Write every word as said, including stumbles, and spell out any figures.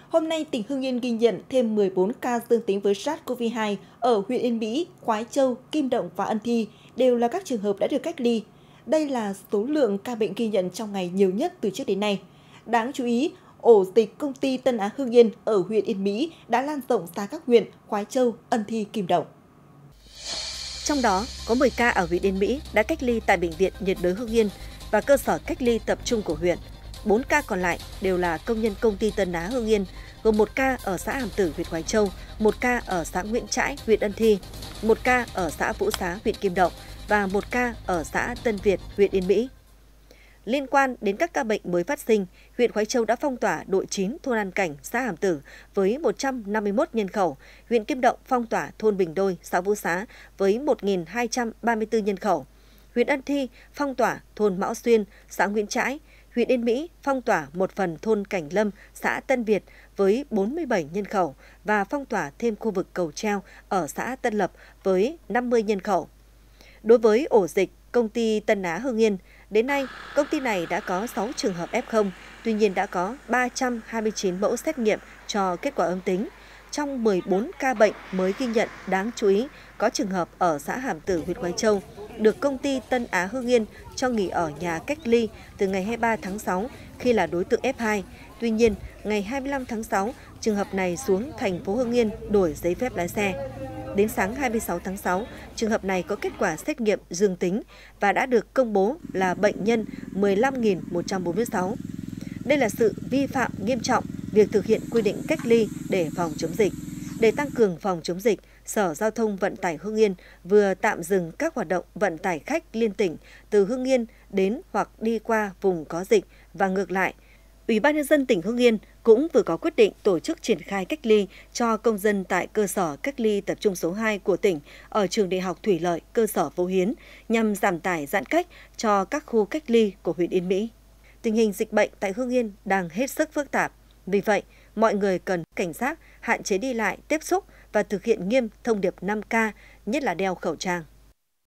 Hôm nay, tỉnh Hưng Yên ghi nhận thêm mười bốn ca dương tính với SARS-xê o vê hai ở huyện Yên Mỹ, Khoái Châu, Kim Động và Ân Thi, đều là các trường hợp đã được cách ly. Đây là số lượng ca bệnh ghi nhận trong ngày nhiều nhất từ trước đến nay. Đáng chú ý, ổ dịch công ty Tân Á Hưng Yên ở huyện Yên Mỹ đã lan rộng ra các huyện Khoái Châu, Ân Thi, Kim Động. Trong đó, có mười ca ở huyện Yên Mỹ đã cách ly tại Bệnh viện nhiệt đới Hưng Yên và cơ sở cách ly tập trung của huyện. bốn ca còn lại đều là công nhân công ty Tân Á Hưng Yên, gồm một ca ở xã Hàm Tử, huyện Khoái Châu, một ca ở xã Nguyễn Trãi, huyện Ân Thi, một ca ở xã Vũ Xá, huyện Kim Động và một ca ở xã Tân Việt, huyện Yên Mỹ. Liên quan đến các ca bệnh mới phát sinh, huyện Khoái Châu đã phong tỏa đội chín thôn An Cảnh, xã Hàm Tử với một trăm năm mươi mốt nhân khẩu, huyện Kim Động phong tỏa thôn Bình Đôi, xã Vũ Xá với một nghìn hai trăm ba mươi tư nhân khẩu, huyện Ân Thi phong tỏa thôn Mão Xuyên, xã Nguyễn Trãi, huyện Yên Mỹ phong tỏa một phần thôn Cảnh Lâm, xã Tân Việt với bốn mươi bảy nhân khẩu và phong tỏa thêm khu vực cầu treo ở xã Tân Lập với năm mươi nhân khẩu. Đối với ổ dịch công ty Tân Á Hưng Yên, đến nay công ty này đã có sáu trường hợp ép không, tuy nhiên đã có ba trăm hai mươi chín mẫu xét nghiệm cho kết quả âm tính. Trong mười bốn ca bệnh mới ghi nhận, đáng chú ý có trường hợp ở xã Hàm Tử, huyện Khoái Châu được công ty Tân Á Hưng Yên cho nghỉ ở nhà cách ly từ ngày hai mươi ba tháng sáu khi là đối tượng ép hai. Tuy nhiên, ngày hai mươi lăm tháng sáu, trường hợp này xuống thành phố Hưng Yên đổi giấy phép lái xe. Đến sáng hai mươi sáu tháng sáu, trường hợp này có kết quả xét nghiệm dương tính và đã được công bố là bệnh nhân mười lăm nghìn một trăm bốn mươi sáu. Đây là sự vi phạm nghiêm trọng việc thực hiện quy định cách ly để phòng chống dịch. Để tăng cường phòng chống dịch, Sở Giao thông Vận tải Hưng Yên vừa tạm dừng các hoạt động vận tải khách liên tỉnh từ Hưng Yên đến hoặc đi qua vùng có dịch và ngược lại. Ủy ban nhân dân tỉnh Hưng Yên cũng vừa có quyết định tổ chức triển khai cách ly cho công dân tại cơ sở cách ly tập trung số hai của tỉnh ở trường Đại học Thủy lợi cơ sở Vô Hiến nhằm giảm tải giãn cách cho các khu cách ly của huyện Yên Mỹ. Tình hình dịch bệnh tại Hưng Yên đang hết sức phức tạp. Vì vậy, mọi người cần cảnh giác, hạn chế đi lại, tiếp xúc và thực hiện nghiêm thông điệp năm K, nhất là đeo khẩu trang.